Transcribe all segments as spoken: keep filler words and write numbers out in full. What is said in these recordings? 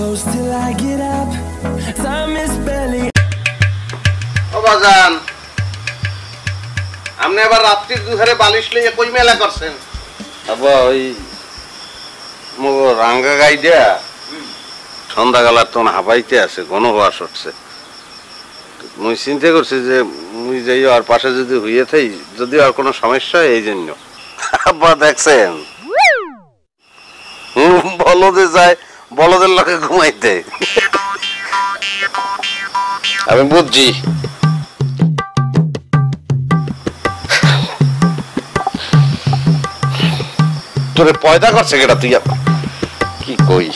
close till I get up. Time is barely. ও বাজান, আপনি আবার রাত্রির দুধারে বালিশ লইয়া কই মেলা করছেন? আবা ওই মো রাঙ্গা গাই দেয়া সন্ধ্যাবেলার তখন হাবাইতে আছে, ঘন হওয়া সরছে। মুই চিন্তা করছি যে মুই যাই আর পাশে যদি হইয়ে থাই, যদি আর কোনো সমস্যা হয় এই জন্য। আব্বা দেখছেন বলদে যায়, বলদের লোকে ঘুমাইতে। আমি বুঝছি তোরে পয়দা করছে কেটা, তুই কি কই?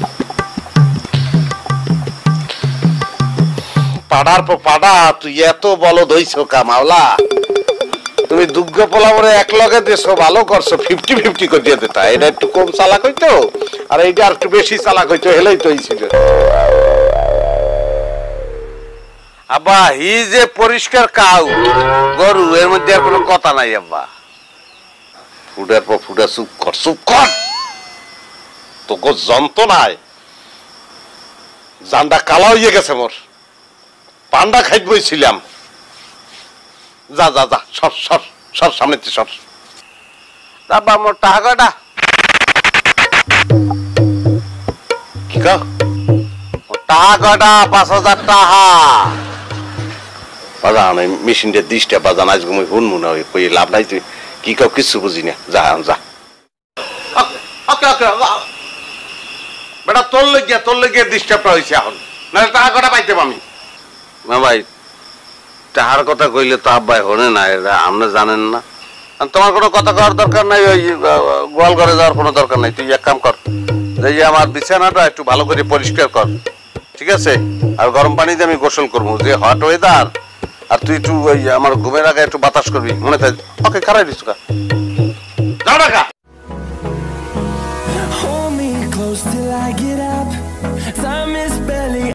পাড়ার পর পাড়া তুই এত বলদ হইছ কামাওলা। তুমি দুগ্গ পোলাবরে এক লগে দেছো, ভালো করছো, ফিফটি ফিফটি করে দিয়ে দিতা। এটা একটু কম চালাক হইতো আর এইটা আর একটু বেশি চালাক হইতো, হেলেই তো হইছিল। আব্বা হি যে পরিষ্কার কাউ গরু, এর মধ্যে আর কোনো কথা নাই। আব্বা ফুটার পর ফুটা চুপ কর, চুপ কর। তোকে যন্ত্রণায় জানটা কালা হইয়ে গেছে মোর। পান্ডা খাইতে বইছিলাম। যা যা যা সর সর সর, সামনে সর। আব্বা মোর টাকাটা কি কা? টাকাটা পাঁচ হাজার টাকা বাজান। মেশিনটা দিসটা বাজান, আজ ঘুমাই হুন মনে হয় কই লাভ নাই। তুই কি কাউ কিছু বুঝি না, যা যা। বেটা তোর লেগিয়া তোর লেগিয়া ডিস্টার্বটা হয়েছে এখন, নাহলে টাকাটা পাইতাম আমি। না ভাই, টাকার কথা কইলে তো আব্বাই হনে না, এটা আপনি জানেন না। তোমার কোনো কথা করার দরকার নাই, ওই গোয়াল ঘরে যাওয়ার কোনো দরকার নাই। তুই এক কাম কর, এই আমার বিছানাটা একটু ভালো করে পরিষ্কার কর, ঠিক আছে? আর গরম পানিতে আমি গোসল করবো, যে হট ওয়েদার। আর তুই একটু ওই আমার ঘুমের আগে একটু বাতাস করবি, মনে থাকে। ওকে, খারাই দিস কা যাও টাকা। Hold me close till I get up. Time is barely.